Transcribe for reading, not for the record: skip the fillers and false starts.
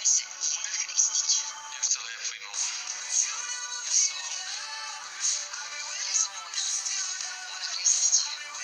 se Una Hristić. Još se lepo ima ovo. Ja sam Una. Ja sam Una. Una Hristić.